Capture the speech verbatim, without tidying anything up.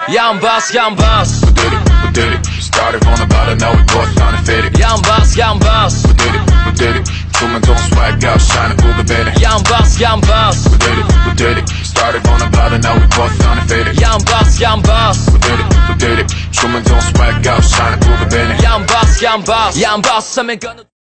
Yan bas, yan bas. We did it, we did it. Started from the bottom, now we both on and faded. Yan bas, yan bas. We did it, we did it. Truman don't swag out, shining cool the better. Yan bas, yan bas. We did it, we did it. Started from the bottom, now we both on and faded. Yan bas, yan bas. We did it, we did it. Truman don't swag out, shining cool the better. Yan bas, yan bas. Yan bas, I'm gonna